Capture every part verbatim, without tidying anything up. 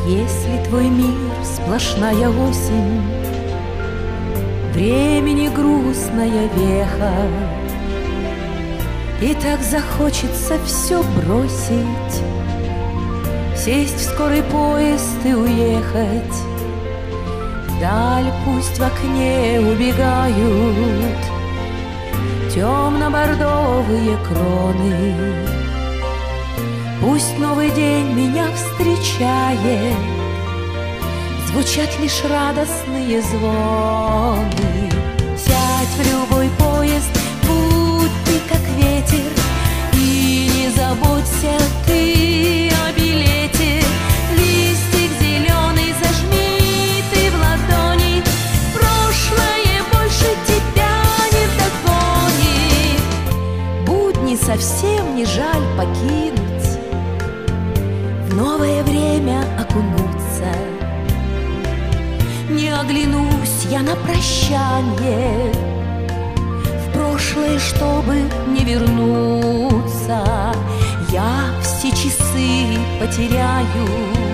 Если твой мир сплошная осень, времени грустная веха, и так захочется все бросить, сесть в скорый поезд и уехать. Вдаль пусть в окне убегают темно-бордовые кроны. Пусть новый день меня встречает, звучат лишь радостные звоны. Сядь в любой поезд, будь ты как ветер, и не заботься ты о билете. Листик зеленый зажми ты в ладони, прошлое больше тебя не догонит. Будни совсем не жаль покинуть, в новое время окунуться. Не оглянусь я на прощанье, в прошлое, чтобы не вернуться. Я все часы потеряю,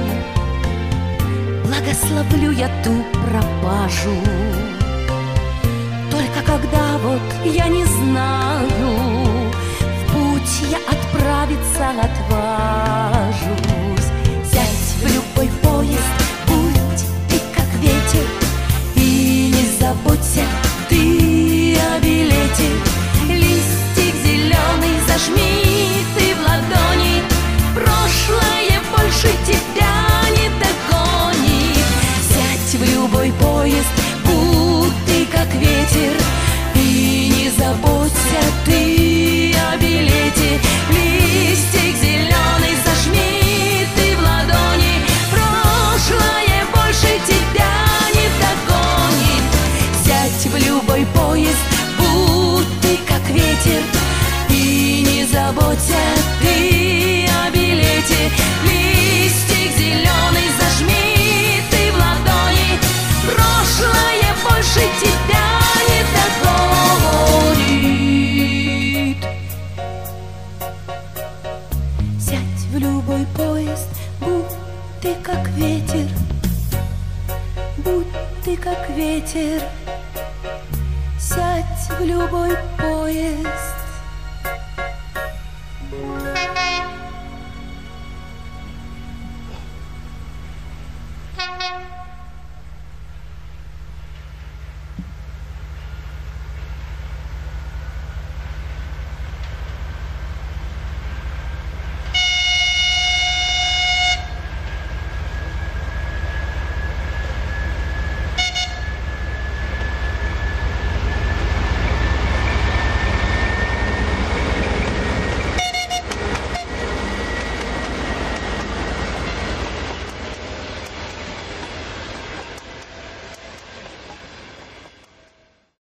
благословлю я ту пропажу. Только когда вот я не знаю, в путь я отправиться отважусь. Сядь в любой поезд, будь ты как ветер, и не заботься ты о билете. Листик зеленый зажми ты в ладони, прошлое больше тебя не догонит. Сядь в любой поезд, будь ты как ветер, и не заботься ты о билете. Листик зеленый зажми ты в ладони, прошлое больше тебя не догонит. Сядь в любой поезд, будь ты как ветер, и не заботься ты о билете. Листик зеленый зажми ты в ладони, прошлое больше тебя не догонит. Сядь в любой поезд, будь ты как ветер, будь ты как ветер,